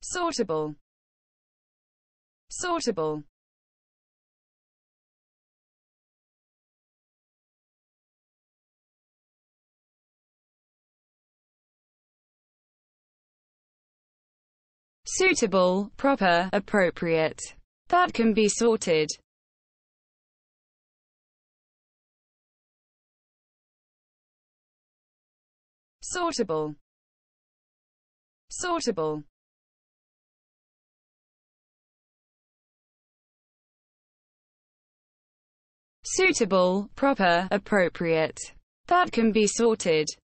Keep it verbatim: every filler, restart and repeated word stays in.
Sortable. Sortable. Suitable, proper, appropriate. That can be sorted. Sortable. Sortable. Suitable, proper, appropriate. That can be sorted.